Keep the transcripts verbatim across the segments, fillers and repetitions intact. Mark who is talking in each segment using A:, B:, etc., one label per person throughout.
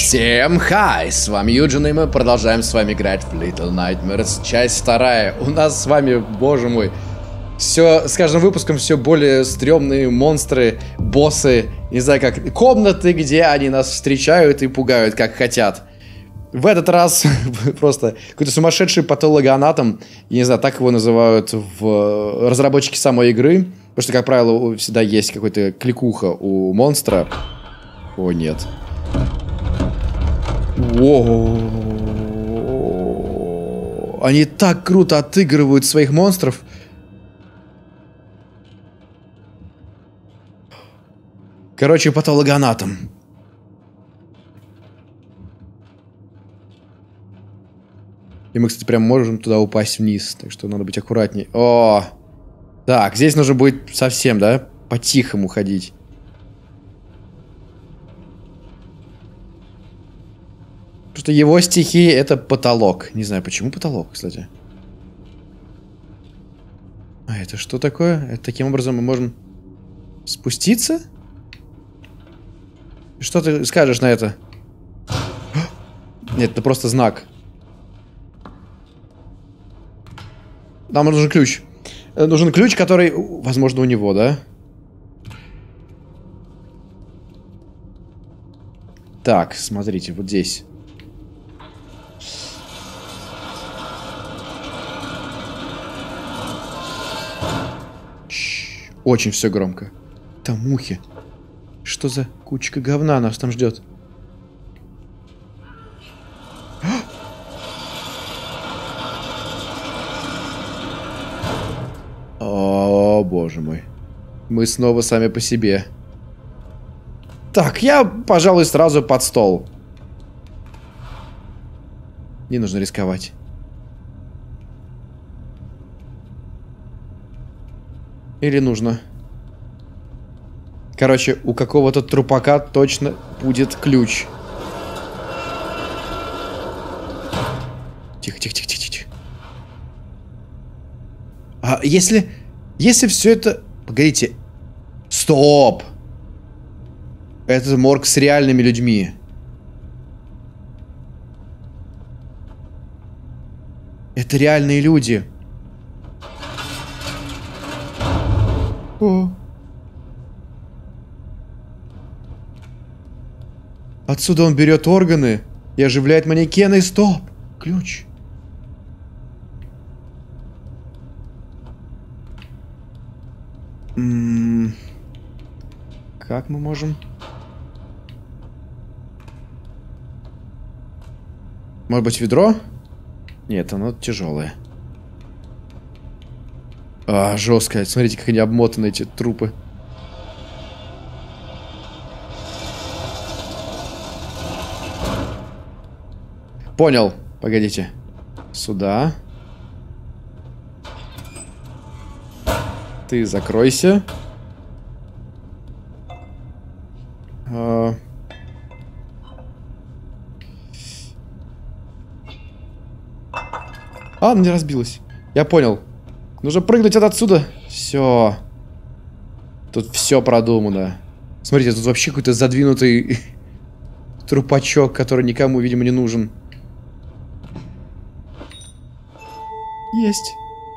A: Всем хай! С вами Юджин, и мы продолжаем с вами играть в Little Nightmares, часть вторая. У нас с вами, боже мой, все, с каждым выпуском все более стрёмные монстры, боссы, не знаю как, комнаты, где они нас встречают и пугают, как хотят. В этот раз просто какой-то сумасшедший патологоанатом, я не знаю, так его называют в разработчике самой игры, потому что, как правило, всегда есть какой-то кликуха у монстра. О, нет. Воу. Они так круто отыгрывают своих монстров. Короче, патологоанатом. И мы, кстати, прям можем туда упасть вниз. Так что надо быть аккуратней. О! Так, здесь нужно будет совсем, да? По-тихому ходить. Потому что его стихия — это потолок. Не знаю, почему потолок, кстати. А это что такое? Это таким образом мы можем спуститься? Что ты скажешь на это? Нет, это просто знак. Нам нужен ключ. Нужен ключ, который, возможно, у него, да? Так, смотрите, вот здесь. Очень все громко. Там мухи. Что за кучка говна нас там ждет? О, боже мой. Мы снова сами по себе. Так, я, пожалуй, сразу под стол. Не нужно рисковать. Или нужно? Короче, у какого-то трупака точно будет ключ. Тихо, тихо, тихо, тихо, тихо. А если... Если все это... Погодите. Стоп! Это морг с реальными людьми. Это реальные люди. О. Отсюда он берет органы и оживляет манекены. Стоп! Ключ. М-м- как мы можем? Может быть, ведро? Нет, оно тяжелое. А, жестко. Смотрите, как они обмотаны, эти трупы. Понял. Погодите. Сюда. Ты закройся. А... а, она не разбилась. Я понял. Нужно прыгнуть отсюда. Все. Тут все продумано. Смотрите, тут вообще какой-то задвинутый трупачок, который никому, видимо, не нужен. Есть.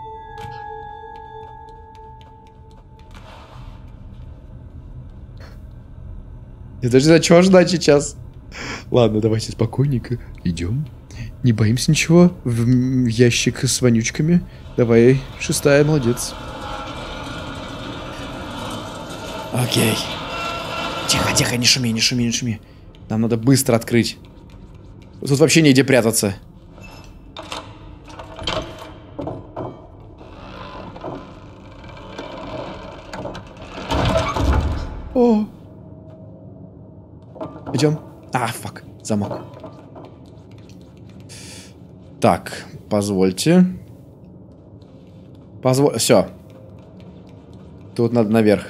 A: Я даже не знаю, чего ждать сейчас. Ладно, давайте спокойненько идем. Не боимся ничего. В ящик с вонючками. Давай, шестая, молодец. Окей. Тихо, тихо, не шуми, не шуми, не шуми. Нам надо быстро открыть. Тут вообще негде прятаться. О. Идем. А, фак, замок. Так, позвольте. Позволь. Все. Тут надо наверх.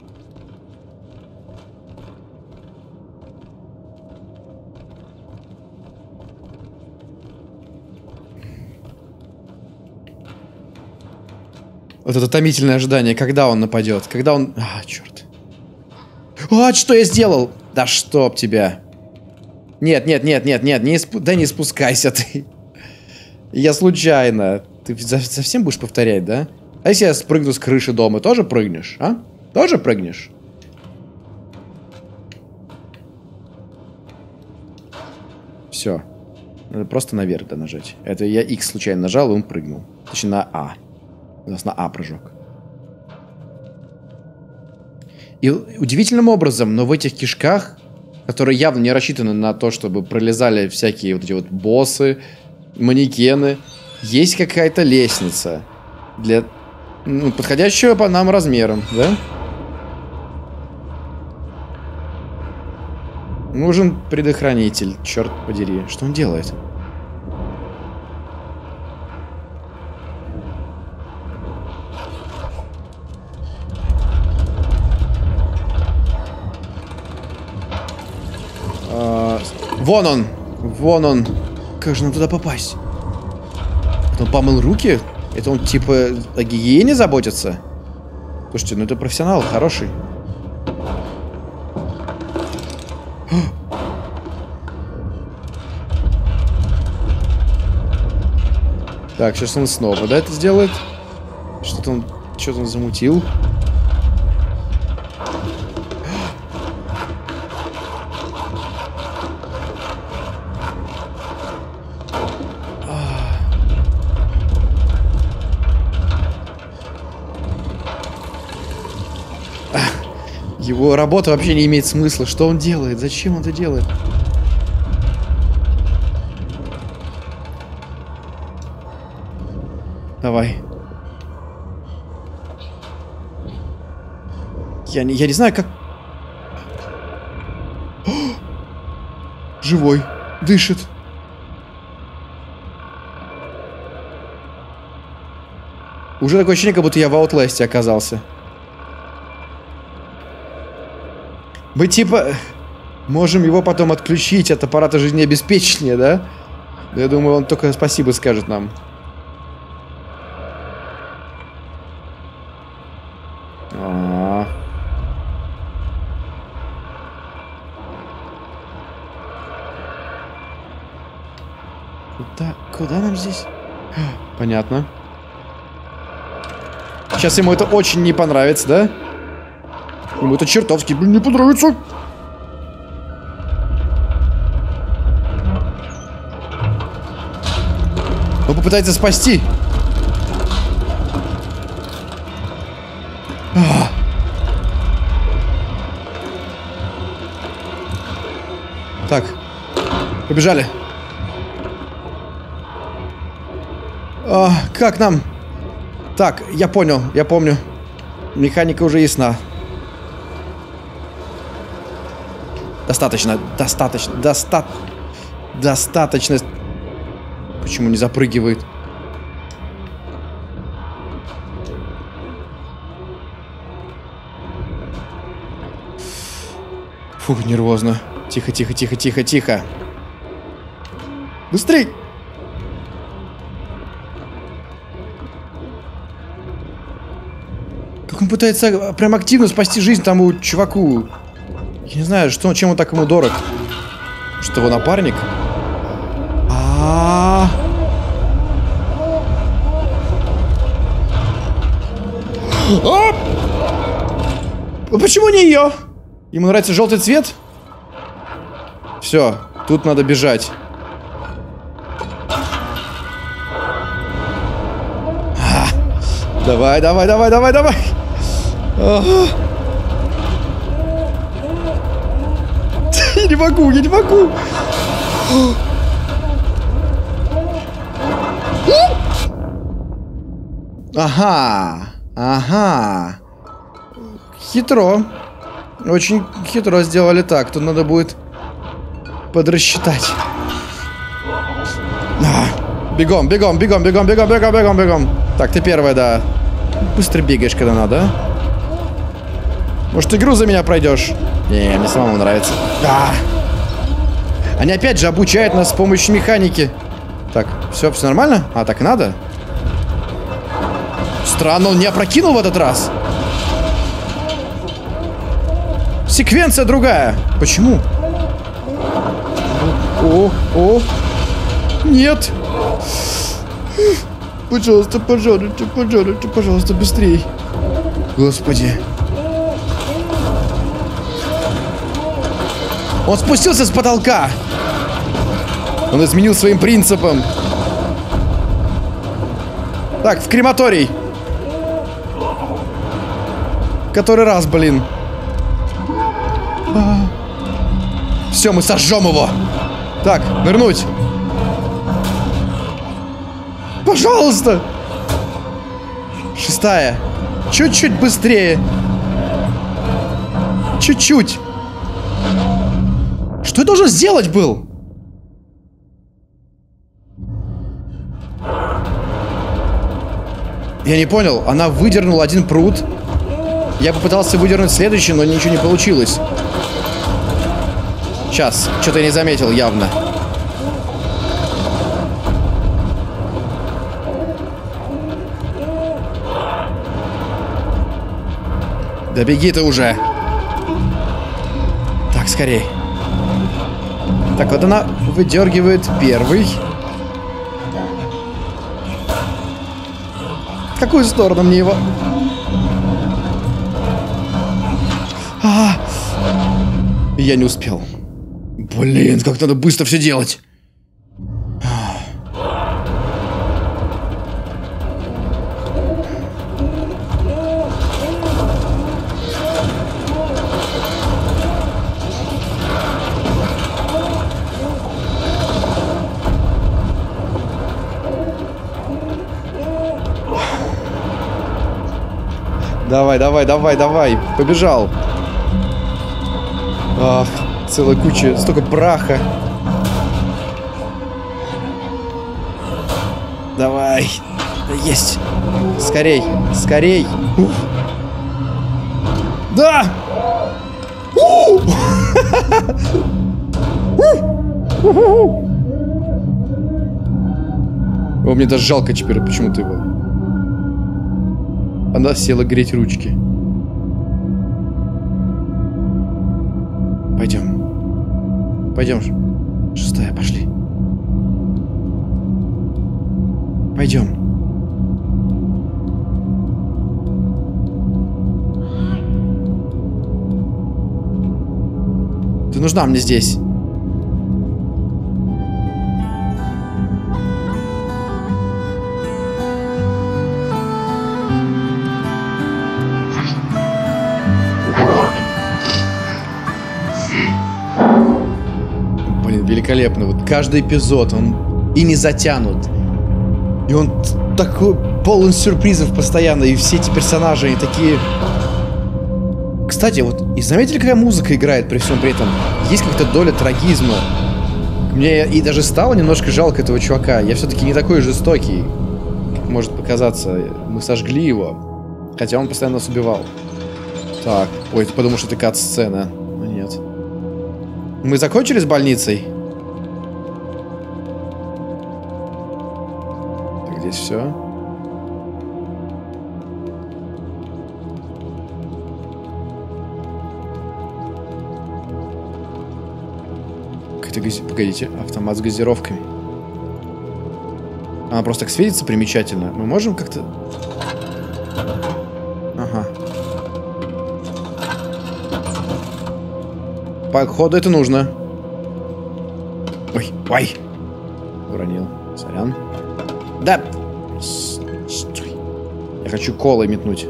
A: Вот это томительное ожидание, когда он нападет, когда он... А, черт. А, что я сделал? Да чтоб тебя. Нет, нет, нет, нет, нет, не спу... да не спускайся ты. Я случайно. Ты совсем будешь повторять, да? А если я спрыгну с крыши дома, тоже прыгнешь, а? Тоже прыгнешь? Все. Надо просто наверх да нажать. Это я X случайно нажал, и он прыгнул. Точнее, на А. У нас на А прыжок. И удивительным образом, но в этих кишках, которые явно не рассчитаны на то, чтобы пролезали всякие вот эти вот боссы, манекены, есть какая-то лестница для, ну, подходящего по нам размерам, да? Нужен предохранитель, черт подери. Что он делает? А, вон он! Вон он! Как же нам туда попасть? Он помыл руки? Это он типа о гигиене заботится? Слушайте, ну это профессионал хороший. Так, сейчас он снова, да, это сделает? Что-то он, что-то он замутил. Его работа вообще не имеет смысла. Что он делает? Зачем он это делает? Давай. Я не, я не знаю, как... О! Живой. Дышит. Уже такое ощущение, как будто я в Outlast'е оказался. Мы типа можем его потом отключить от аппарата жизнеобеспечения, да? Я думаю, он только спасибо скажет нам. А-а-а. Куда? Куда нам здесь? Понятно. Сейчас ему это очень не понравится, да? Ему это чертовски, блин, не понравится. Он попытается спасти. А. Так. Побежали. А, как нам? Так, я понял, я помню. Механика уже ясна. Достаточно, достаточно, доста... достаточно. Почему не запрыгивает? Фух, нервозно. Тихо, тихо, тихо, тихо, тихо. Быстрей! Как он пытается прям активно спасти жизнь тому чуваку. Я не знаю, что, чем он так ему дорог. Что его напарник? А-а-а. А почему не ее? Ему нравится желтый цвет? Все, тут надо бежать. А, давай, давай, давай, давай, давай. А-а-а. Я не могу, я не могу. Ага, ага. Хитро. Очень хитро сделали так. Тут надо будет подрасчитать. А, бегом, бегом, бегом, бегом, бегом, бегом, бегом, бегом. Так, ты первая, да. Быстро бегаешь, когда надо, а? Может, игру за меня пройдешь? Не, мне самому нравится. А! Они опять же обучают нас с помощью механики. Так, все, все нормально? А, так и надо? Странно, он не опрокинул в этот раз. Секвенция другая. Почему? О, о. Нет. Пожалуйста, пожалуйста, пожалуйста, пожалуйста, быстрей. Господи. Он спустился с потолка. Он изменил своим принципам. Так, в крематорий. Который раз, блин. А. Все, мы сожжем его. Так, нырнуть. Пожалуйста. Шестая. Чуть-чуть быстрее. Чуть-чуть. Что я должен сделать был? Я не понял. Она выдернула один пруд. Я попытался выдернуть следующий, но ничего не получилось. Сейчас. Что-то я не заметил явно. Да беги ты уже. Так, скорей. Так, вот она выдергивает первый. В какую сторону мне его? А, я не успел. Блин, как надо быстро все делать. Давай, давай, давай, давай. Побежал. Ах, целая куча, столько праха. Давай. Есть. Скорей, скорей. Ух. Да! О, мне даже жалко теперь почему-то его. Она села греть ручки. Пойдем. Пойдем. Шестая, пошли. Пойдем. Ты нужна мне здесь. Великолепно. Вот каждый эпизод, он и не затянут. И он такой полон сюрпризов постоянно. И все эти персонажи, они такие... Кстати, вот, и заметили, какая музыка играет при всем при этом? Есть какая-то доля трагизма. Мне и даже стало немножко жалко этого чувака. Я все-таки не такой жестокий, как может показаться. Мы сожгли его. Хотя он постоянно нас убивал. Так. Ой, ты подумал, что это кат-сцена. Но нет. Мы закончили с больницей? Так, здесь все. Какая-то газ... Погодите, автомат с газировками. Она просто так светится примечательно. Мы можем как-то... Ага. Походу это нужно. Ой, ой. Уронил. Сорян. Да. Стой. Я хочу колой метнуть.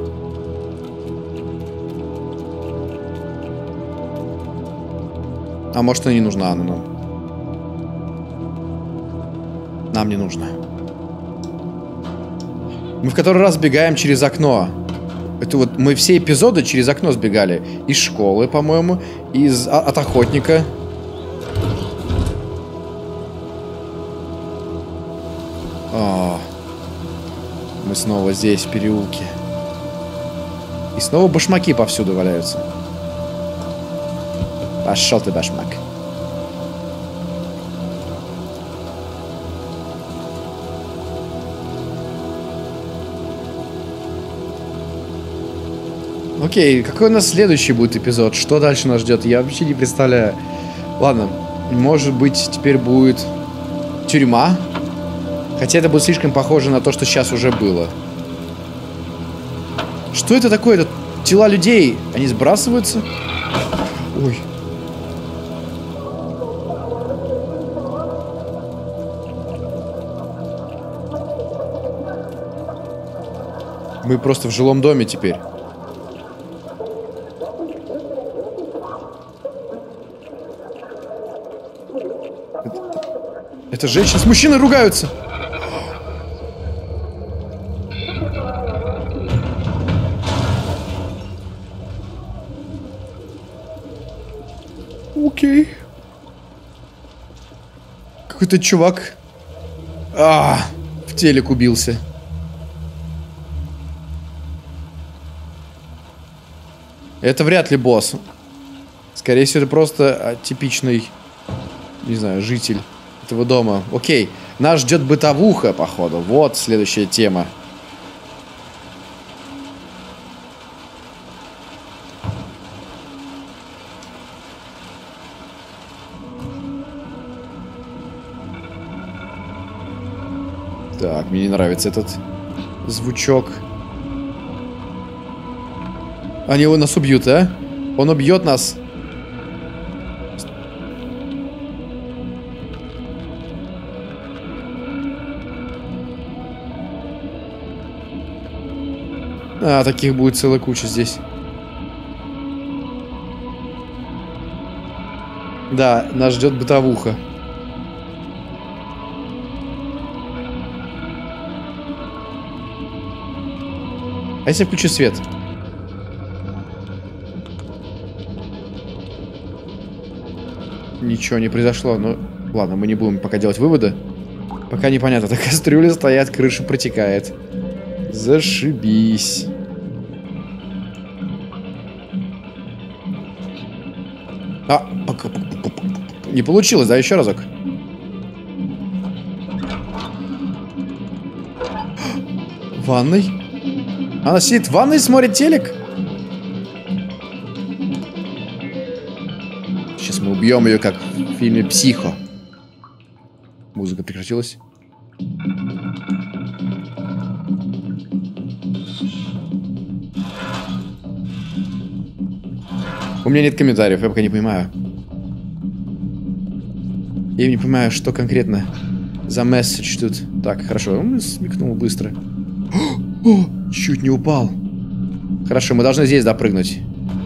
A: А может, она не нужна, она нам. Нам не нужно. Мы в который раз сбегаем через окно. Это вот мы все эпизоды через окно сбегали. Из школы, по-моему. Из... А, от охотника. О, мы снова здесь, в переулке. И снова башмаки повсюду валяются. Пошел ты, башмак. Окей, какой у нас следующий будет эпизод? Что дальше нас ждет? Я вообще не представляю. Ладно, Может быть, теперь будет тюрьма? Хотя это будет слишком похоже на то, что сейчас уже было. Что это такое? Это тела людей. Они сбрасываются? Ой. Мы просто в жилом доме теперь. Это, это женщина с мужчиной ругаются. Окей. Какой-то чувак а, в телек убился. Это вряд ли босс. Скорее всего, это просто типичный, не знаю, житель этого дома. Окей. Нас ждет бытовуха, походу. Вот следующая тема. Так, мне не нравится этот звучок. Они его нас убьют, а? Он убьет нас. А, таких будет целая куча здесь. Да, нас ждет бытовуха. А если я включу свет? Ничего не произошло, ну ладно, мы не будем пока делать выводы. Пока непонятно, так кастрюли стоят, крыша протекает. Зашибись. А, пока, не получилось, да, еще разок. В ванной? Она сидит в ванной и смотрит телек? Сейчас мы убьем ее, как в фильме «Психо». Музыка прекратилась. У меня нет комментариев, я пока не понимаю. Я не понимаю, что конкретно за месседж тут. Так, хорошо, он смекнул быстро. О, о, чуть не упал. Хорошо, мы должны здесь допрыгнуть.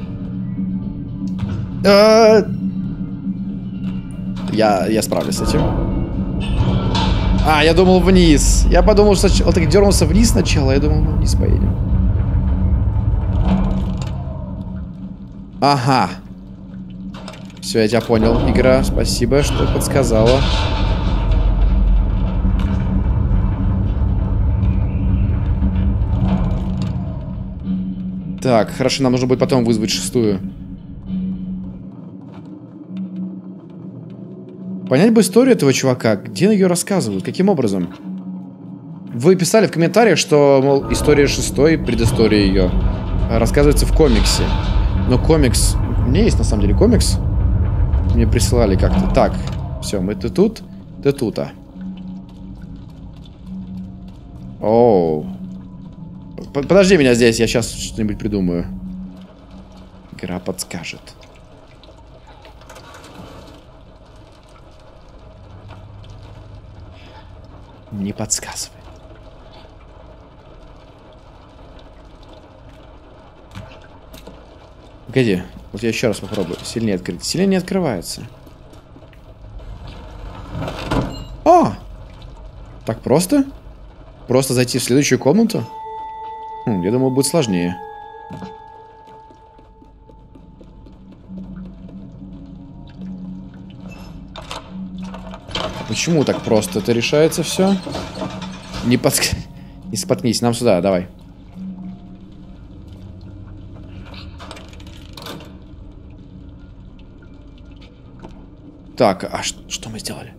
A: А-а-а! Я, я справлюсь с этим. А, я думал вниз. Я подумал, что он так дернулся вниз сначала. Я думал, мы вниз поедем. Ага. Все, я тебя понял, игра. Спасибо, что подсказала. Так, хорошо, нам нужно будет потом вызвать шестую. Понять бы историю этого чувака. Где ее рассказывают? Каким образом? Вы писали в комментариях, что, мол, история шестой, предыстория ее, рассказывается в комиксе. Но комикс... У меня есть, на самом деле, комикс. Мне присылали как-то. Так, все, мы ты тут, ты тут, а. Оу. Подожди меня здесь, я сейчас что-нибудь придумаю. Игра подскажет. Не подсказывай. Погоди, вот я еще раз попробую. Сильнее открыть. Сильнее не открывается. А! Так просто? Просто зайти в следующую комнату? Хм, я думал, будет сложнее. А почему так просто это решается все? Не подск... Не споткнись, нам сюда, давай. Так, а что, что мы сделали?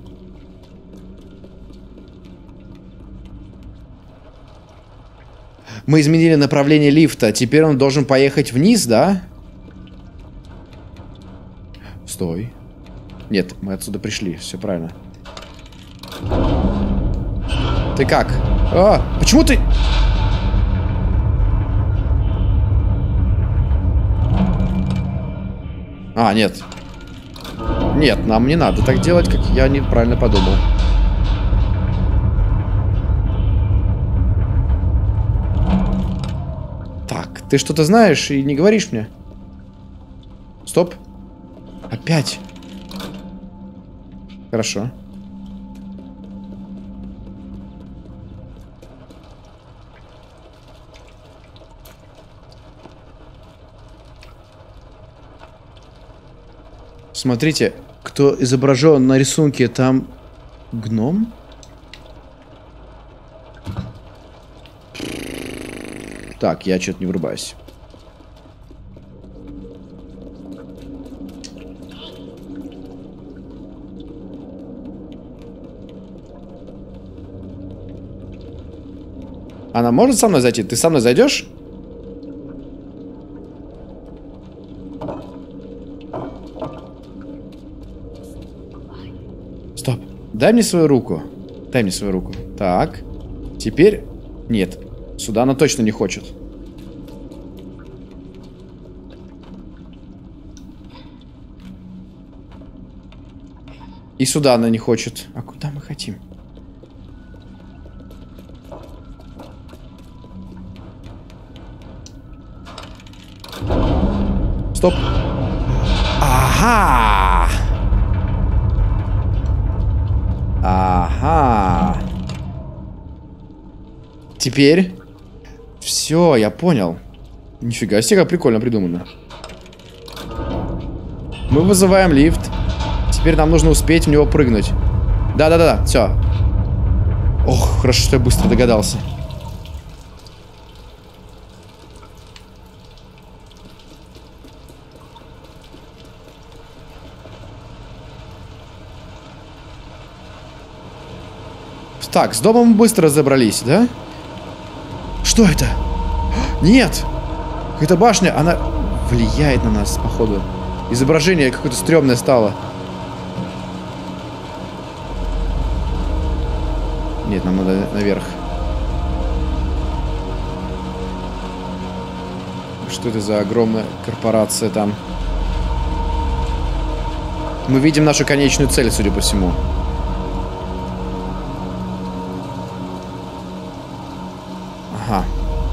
A: Мы изменили направление лифта. Теперь он должен поехать вниз, да? Стой. Нет, мы отсюда пришли, все правильно. Ты как? А, почему ты... А, нет. Нет, нам не надо так делать, как я неправильно подумал. Так, ты что-то знаешь и не говоришь мне? Стоп. Опять. Хорошо. Смотрите, кто изображен на рисунке, там гном? Так, я что-то не врубаюсь. Она может со мной зайти? Ты со мной зайдешь? Стоп. Дай мне свою руку. Дай мне свою руку. Так. Теперь... Нет. Сюда она точно не хочет. И сюда она не хочет. А куда мы хотим? Стоп. Ага. Ага. Теперь... Все, я понял. Нифига себе, как прикольно придумано. Мы вызываем лифт. Теперь нам нужно успеть в него прыгнуть. Да-да-да, все. Ох, хорошо, что я быстро догадался. Так, с домом мы быстро разобрались, да? Что это? Нет! Какая-то башня, она влияет на нас, походу. Изображение какое-то стрёмное стало. Нет, нам надо наверх. Что это за огромная корпорация там? Мы видим нашу конечную цель, судя по всему. Ага.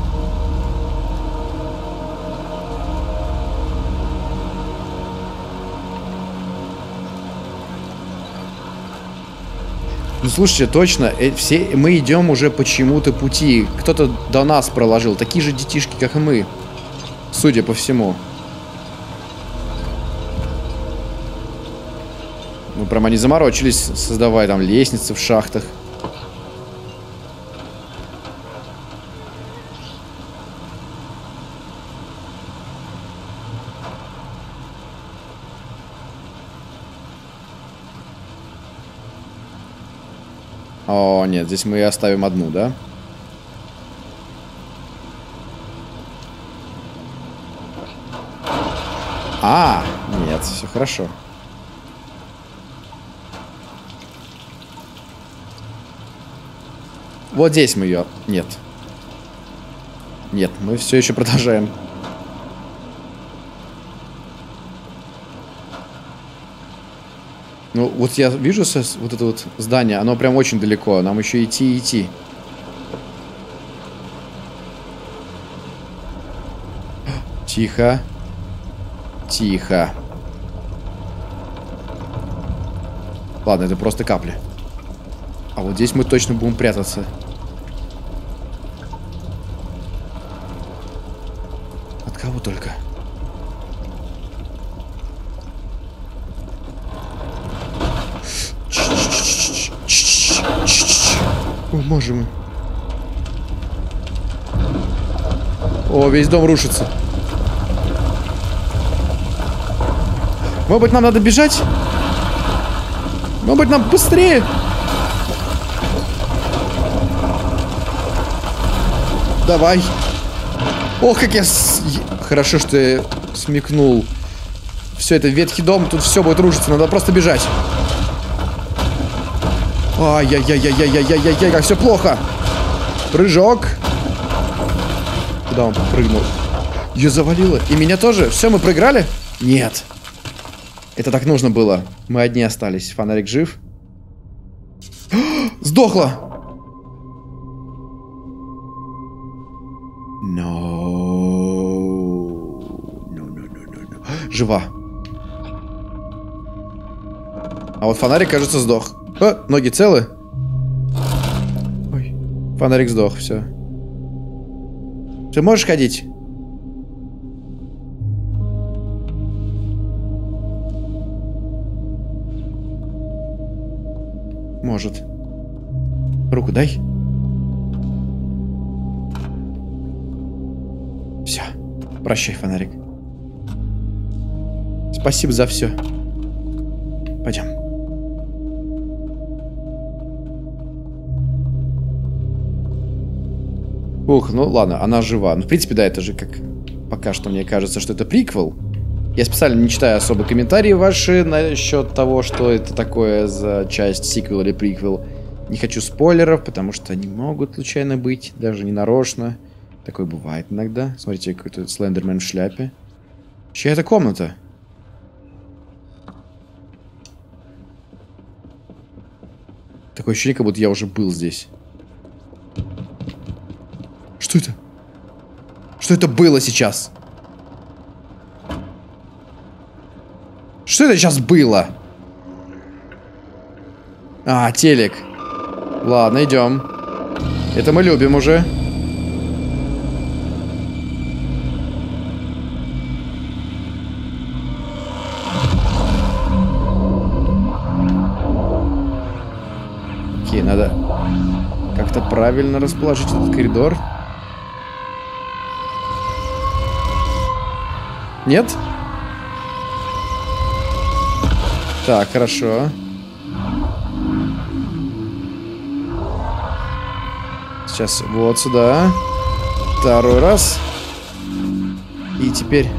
A: Ну слушайте, точно, э, все мы идем уже по чему-то пути. Кто-то до нас проложил. Такие же детишки, как и мы. Судя по всему. Ну прям они заморочились, создавая там лестницы в шахтах. О, нет, здесь мы и оставим одну, да? А, нет, все хорошо. Вот здесь мы ее... Нет. Нет, мы все еще продолжаем. Ну, вот я вижу вот это вот здание, оно прям очень далеко. Нам еще идти и идти. Тихо. Тихо. Ладно, это просто капли. А вот здесь мы точно будем прятаться. От кого только? О, боже мой. О, весь дом рушится. Может быть, нам надо бежать? Может быть, нам быстрее? Давай. Ох, как я... С... Хорошо, что я смекнул Все, это ветхий дом, тут все будет рушиться, надо просто бежать. Ай-яй-яй-яй-яй-яй-яй-яй, как все плохо. Прыжок. Куда он прыгнул? Ее завалило. И меня тоже. Все, мы проиграли? Нет. Это так нужно было. Мы одни остались. Фонарик жив. Сдохла. No. No, no, no, no, no. Жива. А вот фонарик, кажется, сдох. О, ноги целы? Ой. Фонарик сдох, все. Ты можешь ходить? Может. Руку дай. Все. Прощай, фонарик. Спасибо за все. Пойдем. Ух, ну ладно, она жива. Ну, в принципе, да, это же как... Пока что мне кажется, что это приквел. Я специально не читаю особо комментарии ваши насчет того, что это такое за часть, сиквел или приквел. Не хочу спойлеров, потому что они могут случайно быть, даже не нарочно. Такое бывает иногда. Смотрите, какой-то Слендермен в шляпе. Чья это комната? Такое ощущение, как будто я уже был здесь. Что это? Что это было сейчас? Что это сейчас было? А, телек. Ладно, идем. Это мы любим уже. Окей, надо как-то правильно расположить этот коридор. Нет? Так, хорошо. Сейчас вот сюда. Второй раз. И теперь...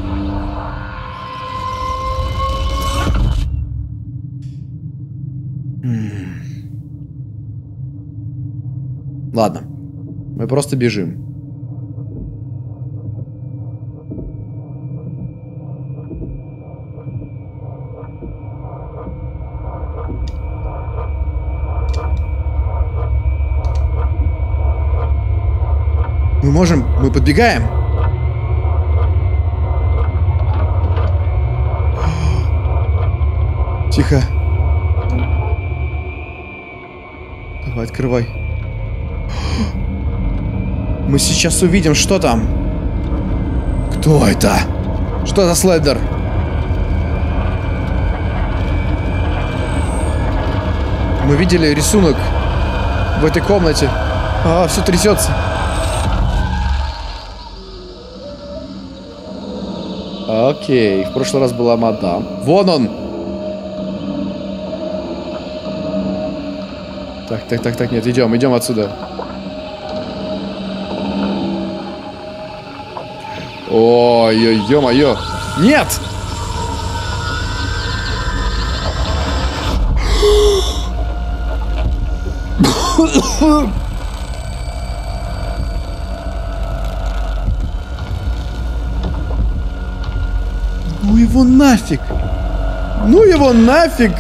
A: Ладно. Мы просто бежим. Мы можем... Мы подбегаем. Тихо. Давай, открывай. Мы сейчас увидим, что там. Кто это? Что за слайдер? Мы видели рисунок в этой комнате. А, все трясется. Окей, в прошлый раз была мадам. Вон он! Так, так, так, так, нет, идем, идем отсюда. Ой, ё-моё! Нет! Ну его нафиг! Ну его нафиг!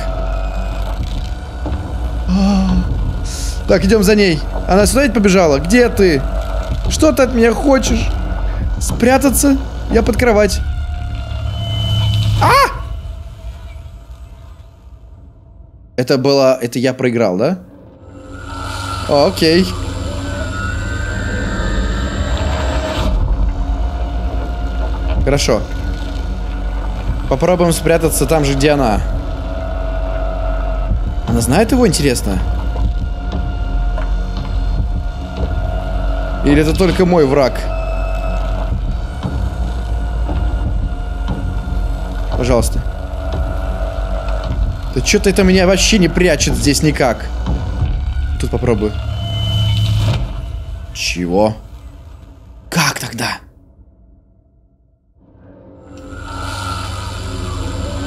A: А-а-а. Так, идем за ней. Она сюда ведь побежала? Где ты? Что ты от меня хочешь? Спрятаться? Я под кровать. А! Это было... Это я проиграл, да? О, окей. Хорошо. Попробуем спрятаться там же, где она. Она знает его, интересно? Или это только мой враг? Пожалуйста. Да что-то это меня вообще не прячет здесь никак. Тут попробую. Чего? Как тогда?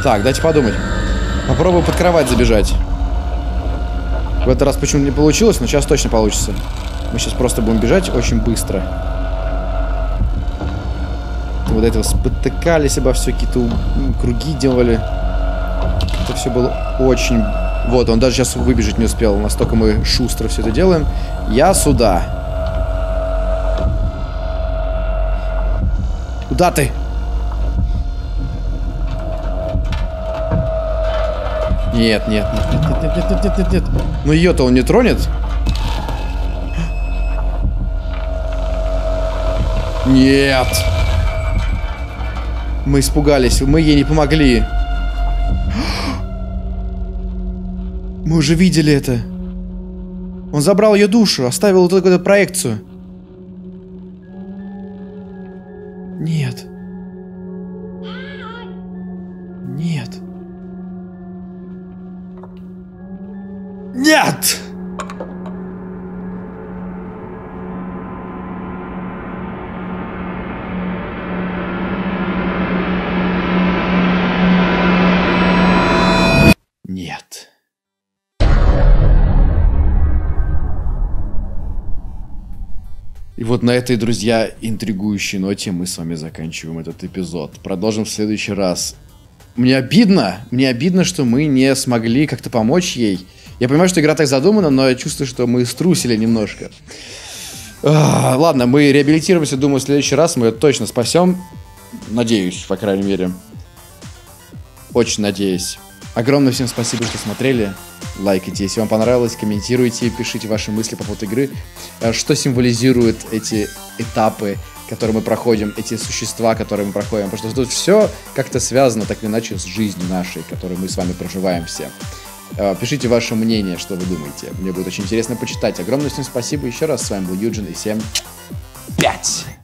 A: Так, дайте подумать. Попробую под кровать забежать. В этот раз почему-то не получилось, но сейчас точно получится. Мы сейчас просто будем бежать очень быстро. Вот этого спотыкались обо все, какие-то круги делали. Это все было очень... Вот, он даже сейчас выбежать не успел. Настолько мы шустро все это делаем. Я сюда. Куда ты? Нет, нет, нет, нет, нет, нет, нет, нет, нет, нет. Ну ее-то он не тронет? Нет. Мы испугались, мы ей не помогли. Мы уже видели это. Он забрал ее душу, оставил вот эту проекцию. Нет. Нет. Нет! Нет. И вот на этой, друзья, интригующей ноте мы с вами заканчиваем этот эпизод. Продолжим в следующий раз. Мне обидно, мне обидно, что мы не смогли как-то помочь ей. Я понимаю, что игра так задумана, но я чувствую, что мы струсили немножко. А, ладно, мы реабилитируемся, думаю, в следующий раз мы ее точно спасем. Надеюсь, по крайней мере. Очень надеюсь. Огромное всем спасибо, что смотрели. Лайкайте, если вам понравилось, комментируйте, пишите ваши мысли по поводу игры. Что символизируют эти этапы, которые мы проходим, эти существа, которые мы проходим. Потому что тут все как-то связано так или иначе с жизнью нашей, которую мы с вами проживаем все. Пишите ваше мнение, что вы думаете. Мне будет очень интересно почитать. Огромное всем спасибо еще раз. С вами был Юджин и всем пять!